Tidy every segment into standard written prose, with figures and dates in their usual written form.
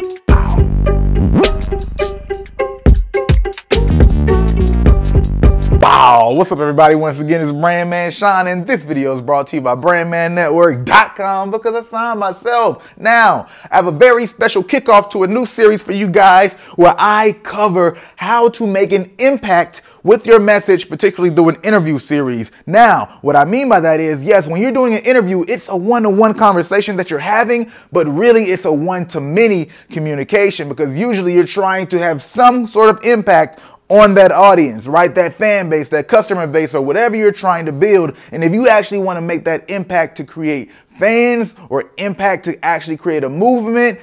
Wow, what's up everybody? Once again, it's BrandMan Sean, and this video is brought to you by BrandManNetwork.com because I signed myself. Now, I have a very special kickoff to a new series for you guys where I cover how to make an impact with your message, particularly through an interview series. Now, what I mean by that is, yes, when you're doing an interview, it's a one-to-one conversation that you're having, but really it's a one-to-many communication because usually you're trying to have some sort of impact on that audience, right? That fan base, that customer base, or whatever you're trying to build. And if you actually want to make that impact to create fans or impact to actually create a movement,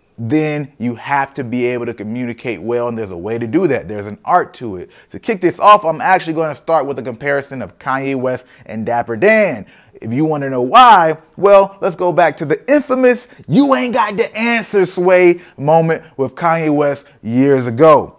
then you have to be able to communicate well, and there's a way to do that. There's an art to it. To kick this off, I'm actually going to start with a comparison of Kanye West and Dapper Dan. If you want to know why, well, let's go back to the infamous "you ain't got the answer" sway moment with Kanye West years ago.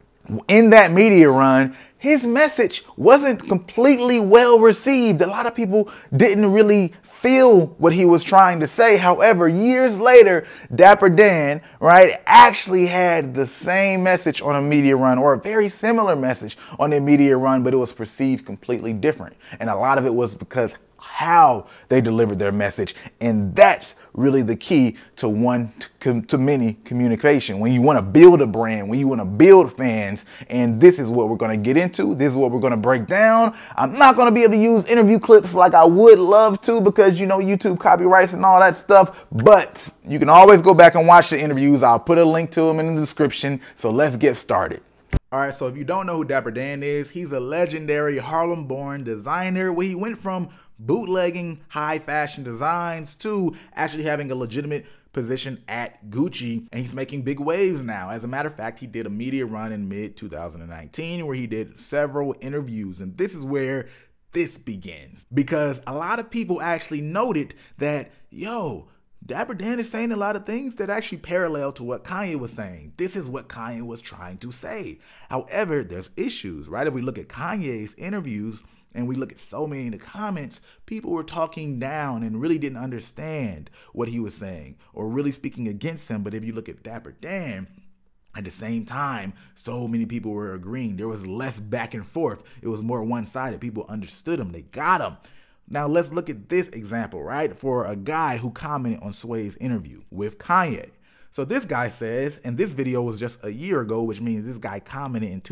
In that media run, his message wasn't completely well received. A lot of people didn't really feel what he was trying to say. However, years later, Dapper Dan, right, actually had the same message on a media run, or a very similar message on a media run, but it was perceived completely different. And a lot of it was because how they delivered their message. And that's really the key to one-to-many communication. When you want to build a brand, when you want to build fans, and this is what we're going to get into. This is what we're going to break down. I'm not going to be able to use interview clips like I would love to because, you know, YouTube copyrights and all that stuff, but you can always go back and watch the interviews. I'll put a link to them in the description. So let's get started. All right, so if you don't know who Dapper Dan is, he's a legendary Harlem-born designer where he went from bootlegging high fashion designs to actually having a legitimate position at Gucci, and he's making big waves now. As a matter of fact, he did a media run in mid-2019 where he did several interviews, and this is where this begins because a lot of people actually noted that, yo, Dapper Dan is saying a lot of things that actually parallel to what Kanye was saying. This is what Kanye was trying to say. However, there's issues, right? If we look at Kanye's interviews and we look at so many in the comments, people were talking down and really didn't understand what he was saying or really speaking against him. But if you look at Dapper Dan, at the same time, so many people were agreeing. There was less back and forth. It was more one-sided. People understood him. They got him. Now let's look at this example, right? For a guy who commented on Sway's interview with Kanye. So this guy says, and this video was just a year ago, which means this guy commented in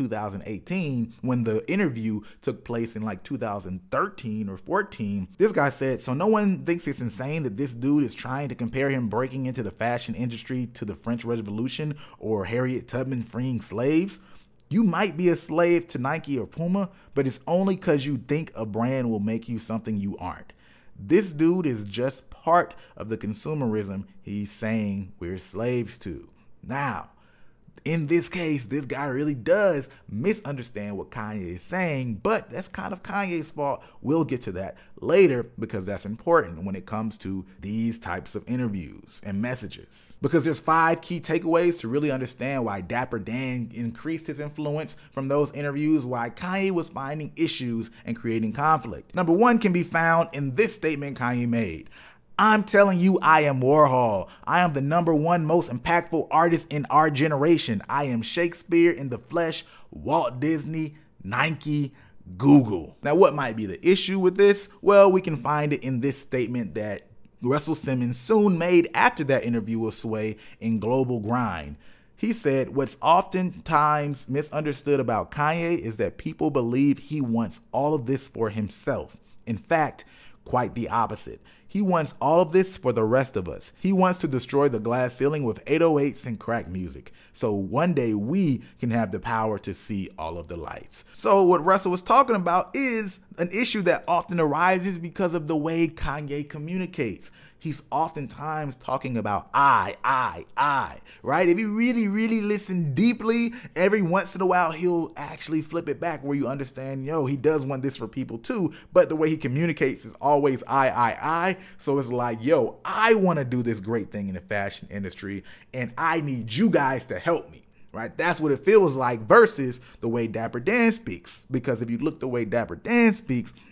2018 when the interview took place in like 2013 or 14. This guy said, so no one thinks it's insane that this dude is trying to compare him breaking into the fashion industry to the French Revolution or Harriet Tubman freeing slaves. You might be a slave to Nike or Puma, but it's only because you think a brand will make you something you aren't. This dude is just part of the consumerism he's saying we're slaves to. Now, in this case, this guy really does misunderstand what Kanye is saying, but that's kind of Kanye's fault. We'll get to that later because that's important when it comes to these types of interviews and messages. Because there's 5 key takeaways to really understand why Dapper Dan increased his influence from those interviews, why Kanye was finding issues and creating conflict. Number 1 can be found in this statement Kanye made. I'm telling you, I am Warhol. I am the #1 most impactful artist in our generation. I am Shakespeare in the flesh, Walt Disney, Nike, Google. Now, what might be the issue with this? Well, we can find it in this statement that Russell Simmons soon made after that interview with Sway in Global Grind. He said, what's oftentimes misunderstood about Kanye is that people believe he wants all of this for himself. In fact, quite the opposite. He wants all of this for the rest of us. He wants to destroy the glass ceiling with 808s and crack music. So one day we can have the power to see all of the lights. So what Russell was talking about is an issue that often arises because of the way Kanye communicates. He's oftentimes talking about I, right? If you really listen deeply, every once in a while, he'll actually flip it back where you understand, yo, he does want this for people too, but the way he communicates is always I. So it's like, yo, I want to do this great thing in the fashion industry and I need you guys to help me. Right? That's what it feels like versus the way Dapper Dan speaks. Because if you look the way Dapper Dan speaks,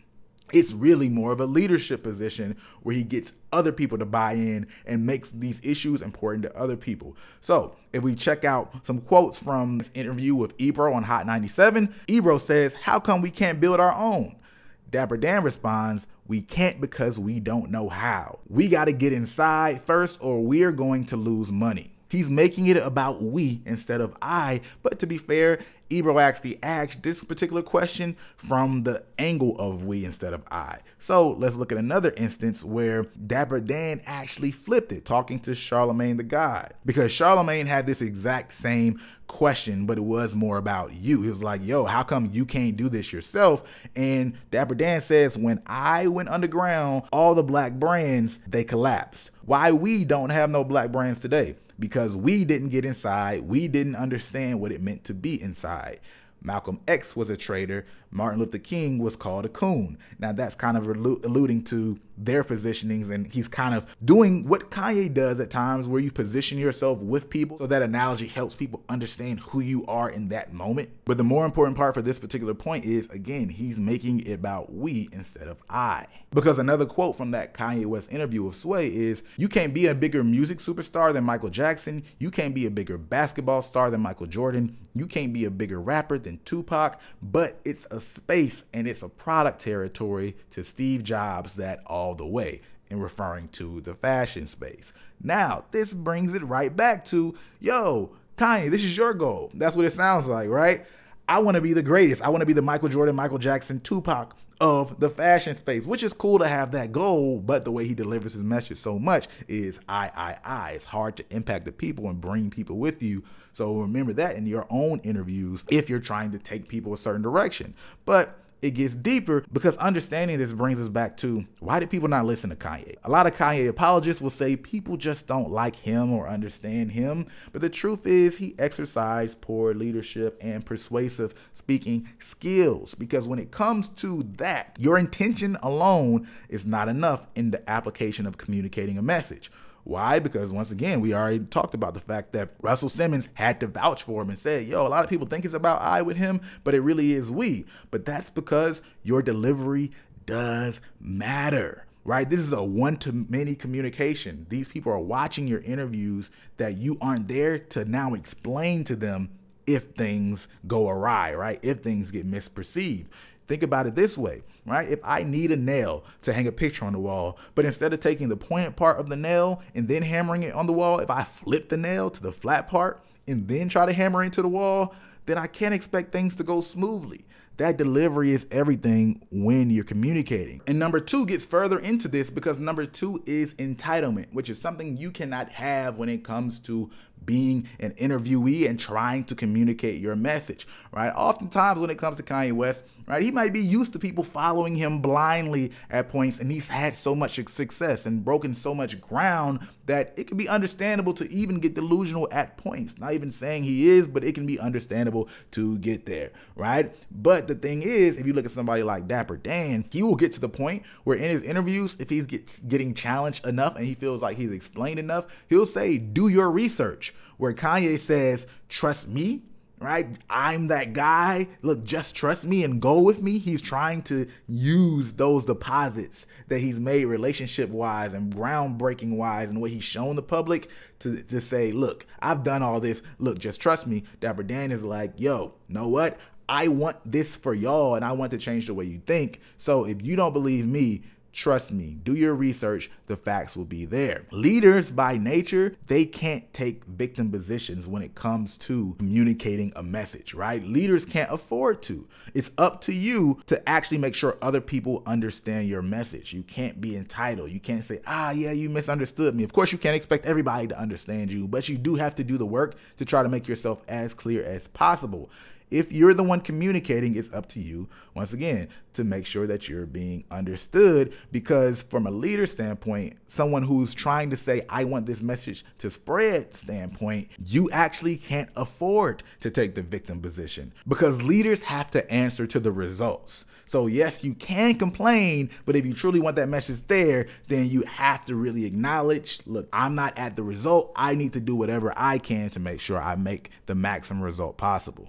It's really more of a leadership position where he gets other people to buy in and makes these issues important to other people. So if we check out some quotes from this interview with Ebro on Hot 97, Ebro says, "How come we can't build our own?" Dapper Dan responds, "We can't because we don't know how. We got to get inside first or we're going to lose money." He's making it about we instead of I, but to be fair, Ebro actually asked this particular question from the angle of we instead of I. So let's look at another instance where Dapper Dan actually flipped it, talking to Charlemagne the God, because Charlemagne had this exact same question, but it was more about you. He was like, yo, how come you can't do this yourself? And Dapper Dan says, when I went underground, all the black brands, they collapsed. Why we don't have no black brands today? Because we didn't get inside. We didn't understand what it meant to be inside. Malcolm X was a traitor. Martin Luther King was called a coon. Now that's kind of alluding to their positionings, and he's kind of doing what Kanye does at times, where you position yourself with people. So that analogy helps people understand who you are in that moment. But the more important part for this particular point is, again, he's making it about we instead of I. Because another quote from that Kanye West interview with Sway is, "You can't be a bigger music superstar than Michael Jackson. You can't be a bigger basketball star than Michael Jordan. You can't be a bigger rapper than Tupac, but it's a space and it's a product territory to Steve Jobs that all the way," in referring to the fashion space. Now, this brings it right back to, yo, Kanye, this is your goal. That's what it sounds like, right? I want to be the greatest. I want to be the Michael Jordan, Michael Jackson, Tupac of the fashion space, which is cool to have that goal, but the way he delivers his message so much is I. It's hard to impact the people and bring people with you. So remember that in your own interviews if you're trying to take people a certain direction. But it gets deeper, because understanding this brings us back to, why did people not listen to Kanye? A lot of Kanye apologists will say people just don't like him or understand him. But the truth is he exercised poor leadership and persuasive speaking skills, because when it comes to that, your intention alone is not enough in the application of communicating a message. Why? Because once again, we already talked about the fact that Russell Simmons had to vouch for him and say, yo, a lot of people think it's about I with him, but it really is we. But that's because your delivery does matter, right? This is a one-to-many communication. These people are watching your interviews that you aren't there to now explain to them if things go awry, right? If things get misperceived. Think about it this way, right? If I need a nail to hang a picture on the wall, but instead of taking the pointed part of the nail and then hammering it on the wall, if I flip the nail to the flat part and then try to hammer into the wall, then I can't expect things to go smoothly. That delivery is everything when you're communicating. And number two gets further into this, because number two is entitlement, which is something you cannot have when it comes to being an interviewee and trying to communicate your message, right? Oftentimes when it comes to Kanye West, right, he might be used to people following him blindly at points, and he's had so much success and broken so much ground that it can be understandable to even get delusional at points. Not even saying he is, but it can be understandable to get there, right? But the thing is, if you look at somebody like Dapper Dan, he will get to the point where in his interviews, if he's getting challenged enough and he feels like he's explained enough, he'll say, do your research. Where Kanye says, trust me, right? I'm that guy. Look, just trust me and go with me. He's trying to use those deposits that he's made relationship-wise and groundbreaking-wise and what he's shown the public to say, look, I've done all this. Look, just trust me. Dapper Dan is like, yo, know what? I want this for y'all, and I want to change the way you think. So if you don't believe me, trust me, do your research, the facts will be there. Leaders by nature, they can't take victim positions when it comes to communicating a message, right? Leaders can't afford to. It's up to you to actually make sure other people understand your message. You can't be entitled. You can't say, yeah, you misunderstood me. Of course, you can't expect everybody to understand you, but you do have to do the work to try to make yourself as clear as possible. If you're the one communicating, it's up to you, once again, to make sure that you're being understood, because from a leader standpoint, someone who's trying to say, I want this message to spread standpoint, you actually can't afford to take the victim position, because leaders have to answer to the results. So yes, you can complain, but if you truly want that message there, then you have to really acknowledge, look, I'm not at the result. I need to do whatever I can to make sure I make the maximum result possible. And another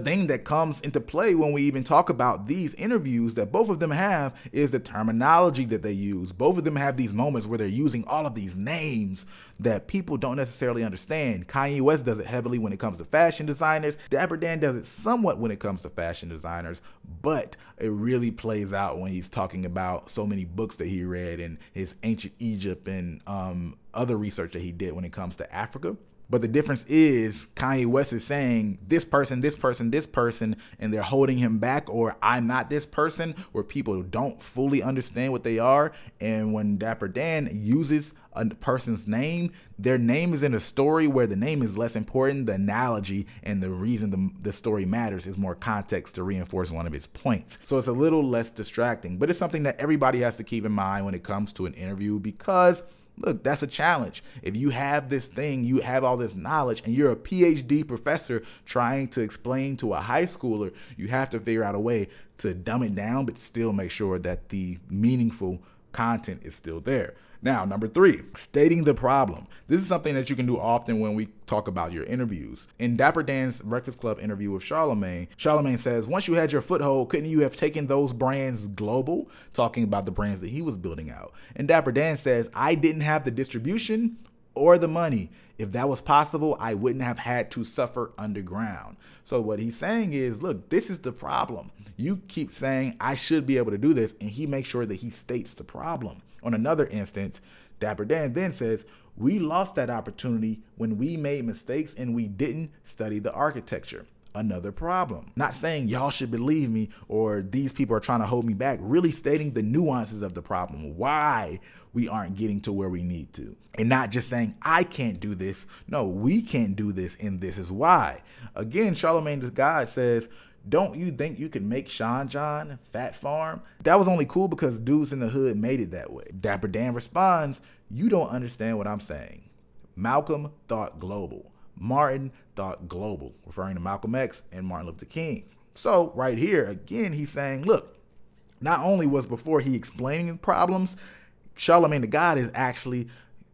thing that comes into play when we even talk about these interviews that both of them have is the terminology that they use. Both of them have these moments where they're using all of these names that people don't necessarily understand. Kanye West does it heavily when it comes to fashion designers. Dapper Dan does it somewhat when it comes to fashion designers, but it really plays out when he's talking about so many books that he read and his ancient Egypt and other research that he did when it comes to Africa. But the difference is Kanye West is saying this person, this person, this person, and they're holding him back, or I'm not this person, where people don't fully understand what they are. And when Dapper Dan uses a person's name, their name is in a story where the name is less important. The analogy and the reason the story matters is more context to reinforce one of its points. So it's a little less distracting, but it's something that everybody has to keep in mind when it comes to an interview, because look, that's a challenge. If you have this thing, you have all this knowledge, and you're a PhD professor trying to explain to a high schooler, you have to figure out a way to dumb it down, but still make sure that the meaningful content is still there. Now, number 3, stating the problem. This is something that you can do often when we talk about your interviews. In Dapper Dan's Breakfast Club interview with Charlemagne, Charlemagne says, once you had your foothold, couldn't you have taken those brands global? Talking about the brands that he was building out. And Dapper Dan says, I didn't have the distribution or the money. If that was possible, I wouldn't have had to suffer underground. So what he's saying is, look, this is the problem. You keep saying I should be able to do this, and he makes sure that he states the problem. On another instance, Dapper Dan then says, we lost that opportunity when we made mistakes and we didn't study the architecture. Another problem. Not saying y'all should believe me or these people are trying to hold me back, really stating the nuances of the problem, why we aren't getting to where we need to. And not just saying, I can't do this. No, we can't do this, and this is why. Again, Charlemagne the God says, don't you think you can make Sean John Fat Farm? That was only cool because dudes in the hood made it that way. Dapper Dan responds, you don't understand what I'm saying. Malcolm thought global. Martin thought global, referring to Malcolm X and Martin Luther King. So right here, again, he's saying, look, not only was before he explaining the problems, Charlemagne the God is actually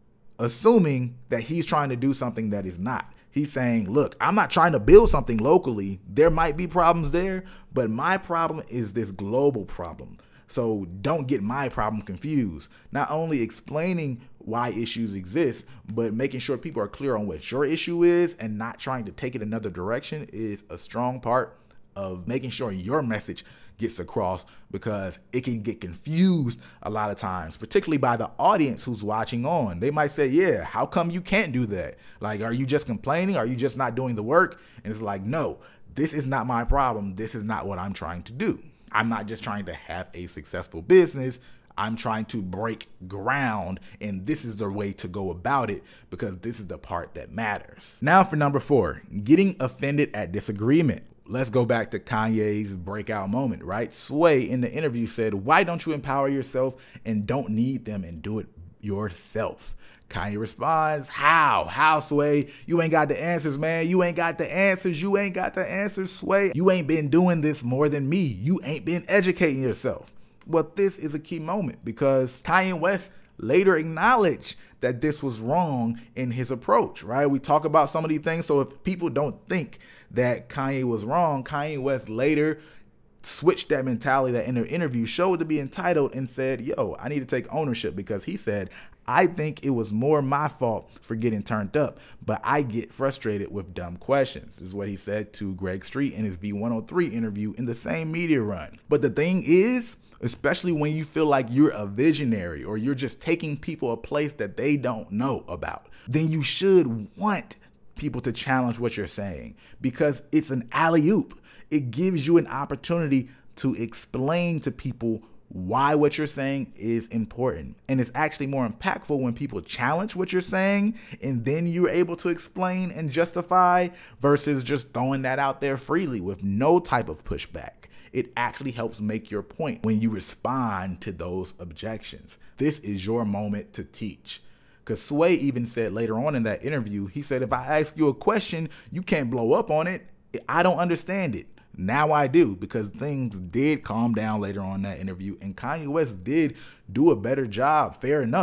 assuming that he's trying to do something that is not. He's saying, look, I'm not trying to build something locally. There might be problems there, but my problem is this global problem. So don't get my problem confused. Not only explaining why issues exist, but making sure people are clear on what your issue is and not trying to take it another direction is a strong part of making sure your message gets across, because it can get confused a lot of times, particularly by the audience who's watching on. They might say, yeah, how come you can't do that? Like, are you just complaining? Are you just not doing the work? And it's like, no, this is not my problem. This is not what I'm trying to do. I'm not just trying to have a successful business. I'm trying to break ground, and this is the way to go about it, because this is the part that matters. Now for number 4, getting offended at disagreement. Let's go back to Kanye's breakout moment, right? Sway in the interview said, why don't you empower yourself and don't need them and do it yourself? Kanye responds, how, Sway? You ain't got the answers, man. You ain't got the answers. You ain't got the answers, Sway. You ain't been doing this more than me. You ain't been educating yourself. Well, this is a key moment, because Kanye West later acknowledged that this was wrong in his approach, right? We talk about some of these things. So if people don't think that Kanye was wrong, Kanye West later switched that mentality that in the interview showed to be entitled and said, yo, I need to take ownership, because he said, I think it was more my fault for getting turned up, but I get frustrated with dumb questions. This is what he said to Greg Street in his B103 interview in the same media run. But the thing is, especially when you feel like you're a visionary or you're just taking people a place that they don't know about, then you should want people to challenge what you're saying, because it's an alley-oop. It gives you an opportunity to explain to people why what you're saying is important. And it's actually more impactful when people challenge what you're saying and then you're able to explain and justify, versus just throwing that out there freely with no type of pushback. It actually helps make your point when you respond to those objections. This is your moment to teach. Because Sway even said later on in that interview, he said, if I ask you a question, you can't blow up on it. I don't understand it. Now I do, because things did calm down later on in that interview, and Kanye West did do a better job, fair enough,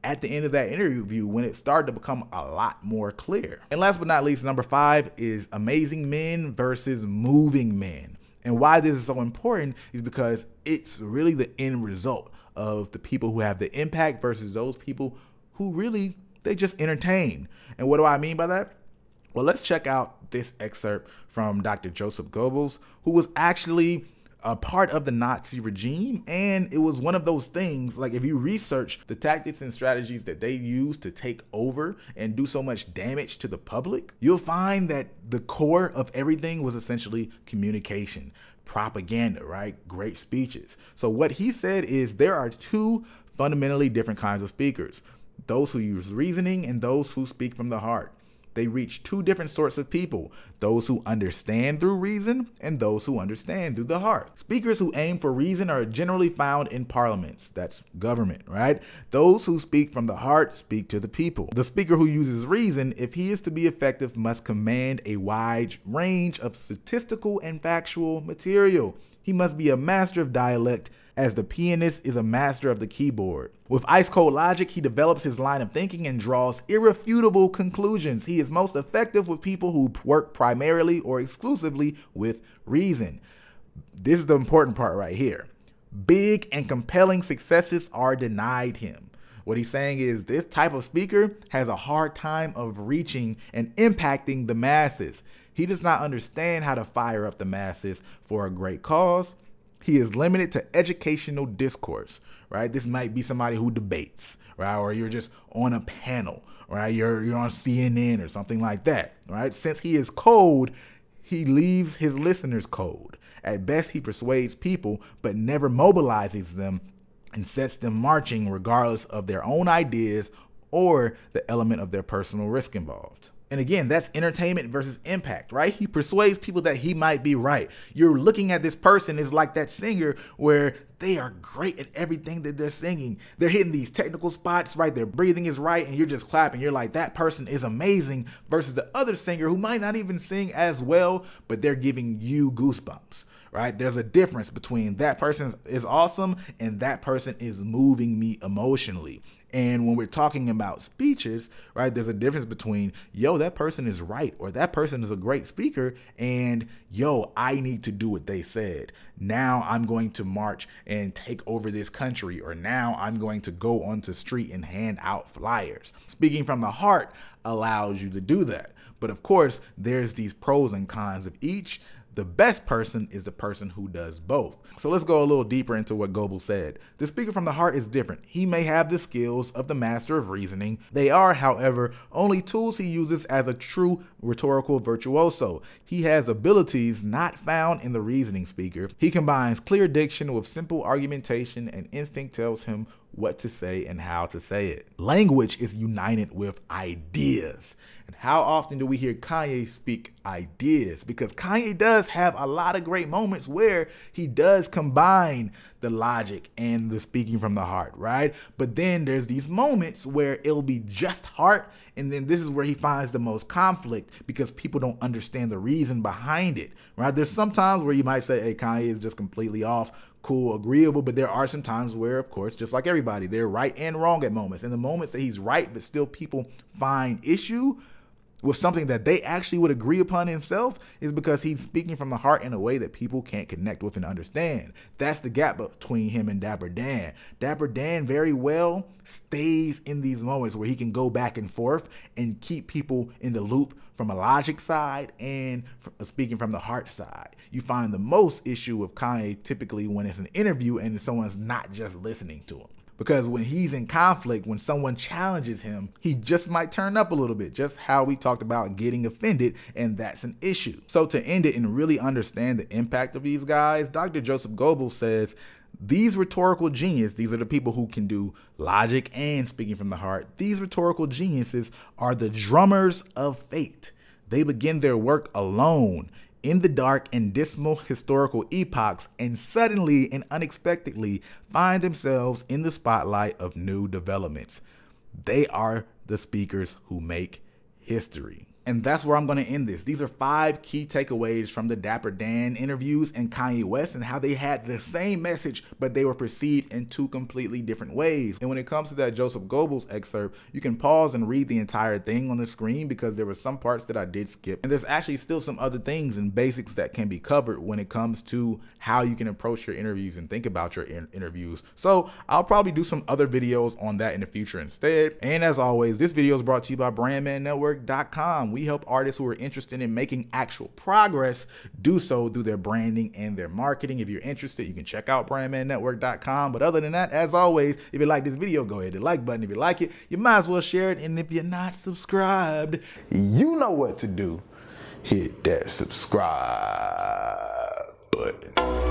at the end of that interview when it started to become a lot more clear. And last but not least, number 5 is amazing men versus moving men. And why this is so important is because it's really the end result of the people who have the impact versus those people who really, they just entertain. And what do I mean by that? Well, let's check out this excerpt from Dr. Joseph Goebbels, who was actually a part of the Nazi regime. And it was one of those things, like if you research the tactics and strategies that they used to take over and do so much damage to the public, you'll find that the core of everything was essentially communication, propaganda, right? Great speeches. So what he said is there are 2 fundamentally different kinds of speakers: those who use reasoning and those who speak from the heart. They reach 2 different sorts of people: those who understand through reason and those who understand through the heart. Speakers who aim for reason are generally found in parliaments, that's government, right? Those who speak from the heart speak to the people. The speaker who uses reason, if he is to be effective, must command a wide range of statistical and factual material. He must be a master of dialect, as the pianist is a master of the keyboard. With ice-cold logic, he develops his line of thinking and draws irrefutable conclusions. He is most effective with people who work primarily or exclusively with reason. This is the important part right here. Big and compelling successes are denied him. What he's saying is this type of speaker has a hard time of reaching and impacting the masses. He does not understand how to fire up the masses for a great cause. He is limited to educational discourse, right? This might be somebody who debates, right? Or you're just on a panel, right? You're on CNN or something like that, right? Since he is cold, he leaves his listeners cold. At best, he persuades people, but never mobilizes them and sets them marching regardless of their own ideas or the element of their personal risk involved. And again, that's entertainment versus impact, right? He persuades people that he might be right. You're looking at this person is like that singer where they are great at everything that they're singing. They're hitting these technical spots, right? Their breathing is right, and you're just clapping. You're like, that person is amazing, versus the other singer who might not even sing as well, but they're giving you goosebumps, right? There's a difference between that person is awesome and that person is moving me emotionally. And when we're talking about speeches, right, there's a difference between, yo, that person is right, or that person is a great speaker, and yo, I need to do what they said. Now I'm going to march and take over this country, or now I'm going to go onto the street and hand out flyers. Speaking from the heart allows you to do that. But of course, there's these pros and cons of each. The best person is the person who does both. So let's go a little deeper into what Goebbels said. The speaker from the heart is different. He may have the skills of the master of reasoning. They are, however, only tools he uses as a true rhetorical virtuoso. He has abilities not found in the reasoning speaker. He combines clear diction with simple argumentation, and instinct tells him what to say and how to say it. Language is united with ideas. And how often do we hear Kanye speak ideas? Because Kanye does have a lot of great moments where he does combine the logic and the speaking from the heart, right? But then there's these moments where it'll be just heart, and then this is where he finds the most conflict because people don't understand the reason behind it, right? There's some times where you might say, hey, Kanye is just completely off, cool, agreeable, but there are some times where, of course, just like everybody, they're right and wrong at moments. And the moments that he's right, but still people find issue with something that they actually would agree upon himself, is because he's speaking from the heart in a way that people can't connect with and understand. That's the gap between him and Dapper Dan. Dapper Dan very well stays in these moments where he can go back and forth and keep people in the loop from a logic side and speaking from the heart side. You find the most issue with Kanye typically when it's an interview and someone's not just listening to him. Because when he's in conflict, when someone challenges him, he just might turn up a little bit, just how we talked about getting offended, and that's an issue. So to end it and really understand the impact of these guys, Dr. Joseph Goebbels says, these rhetorical geniuses, these are the people who can do logic and speaking from the heart, these rhetorical geniuses are the drummers of fate. They begin their work alone, in the dark and dismal historical epochs, and suddenly and unexpectedly find themselves in the spotlight of new developments. They are the speakers who make history. And that's where I'm going to end this. These are 5 key takeaways from the Dapper Dan interviews and Kanye West, and how they had the same message, but they were perceived in 2 completely different ways. And when it comes to that Joseph Goebbels excerpt, you can pause and read the entire thing on the screen, because there were some parts that I did skip. And there's actually still some other things and basics that can be covered when it comes to how you can approach your interviews and think about your interviews. So I'll probably do some other videos on that in the future instead. And as always, this video is brought to you by BrandManNetwork.com. We help artists who are interested in making actual progress do so through their branding and their marketing. If you're interested, you can check out BrandManNetwork.com. But other than that, as always, if you like this video, go ahead and hit the like button. If you like it, you might as well share it. And if you're not subscribed, you know what to do. Hit that subscribe button.